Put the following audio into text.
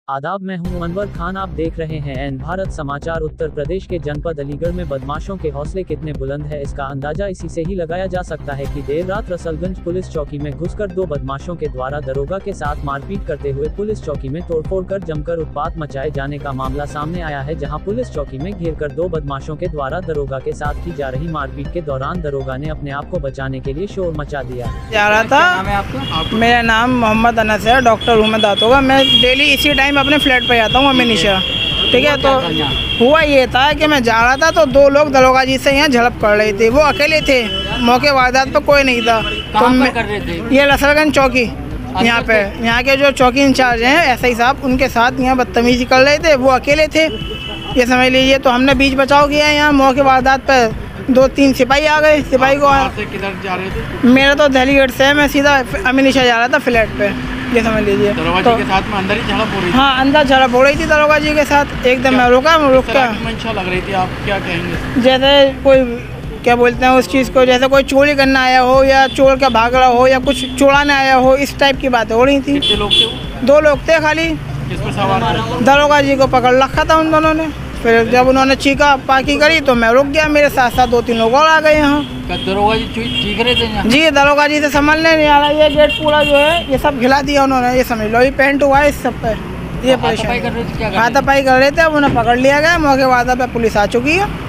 आदाब, मैं हूं अनवर खान। आप देख रहे हैं एन भारत समाचार। उत्तर प्रदेश के जनपद अलीगढ़ में बदमाशों के हौसले कितने बुलंद है, इसका अंदाजा इसी से ही लगाया जा सकता है कि देर रात रसलगंज पुलिस चौकी में घुसकर दो बदमाशों के द्वारा दरोगा के साथ मारपीट करते हुए पुलिस चौकी में तोड़फोड़ कर जमकर उत्पात मचाए जाने का मामला सामने आया है, जहां पुलिस चौकी में घिरकर दो बदमाशों के द्वारा दरोगा के साथ की जा रही मारपीट के दौरान दरोगा ने अपने आप को बचाने के लिए शोर मचा दिया। जा रहा था। मेरा नाम मोहम्मद अनस है, डॉक्टर हूँ मैं दांतों का। मैं डेली इसी टाइम अपने फ्लैट पे जाता हूँ हमेशा, ठीक है। तो हुआ ये था कि मैं जा रहा था तो दो लोग दरोगा जी से यहाँ झड़प कर रहे थे। वो अकेले थे, मौके वारदात पे कोई नहीं था। तो ये रसलगंज चौकी यहाँ पे, यहाँ के जो चौकी इंचार्ज हैं एसआई साहब, उनके साथ यहाँ बदतमीजी कर रहे थे। वो अकेले थे, ये समझ लीजिए। तो हमने बीच बचाव किया। यहाँ मौके वारदात पे 2-3 सिपाही आ गए। सिपाही को किधर जा रहे थे? मेरा तो दिल्ली गेट से है, मैं सीधा अमीनिशा जा रहा था फ्लैट पे, ये समझ लीजिए। दरोगा जी के साथ में अंदर ही झड़प हो रही थी? हाँ, अंदर झड़प हो रही थी दरोगा जी के साथ। एकदम मैं रुक का मंशा लग रही थी, आप क्या कहेंगे? जैसे कोई क्या बोलते हैं उस चीज़ को, जैसे कोई चोरी करना आया हो या चोर का भाग रहा हो या कुछ चुराने आया हो, इस टाइप की बातें हो रही थी। कितने लोग थे? 2 लोग थे खाली। किस पर सवार थे? दरोगा जी को पकड़ रखा था उन दोनों ने। फिर जब उन्होंने चीखा पाकी करी तो मैं रुक गया। मेरे साथ साथ 2-3 लोग और आ गए यहाँ। दरोगा जी चीख रहे थे यहाँ? जी, दरोगा जी से संभलने नहीं आ रहा। ये गेट पूरा जो है ये सब खिला दिया उन्होंने, ये समझ लो। ये पेंट हुआ है इस सब पे। ये परेशान हाथापाई कर रहे थे। अब उन्हें पकड़ लिया गया। मौके वारदात पे पुलिस आ चुकी है।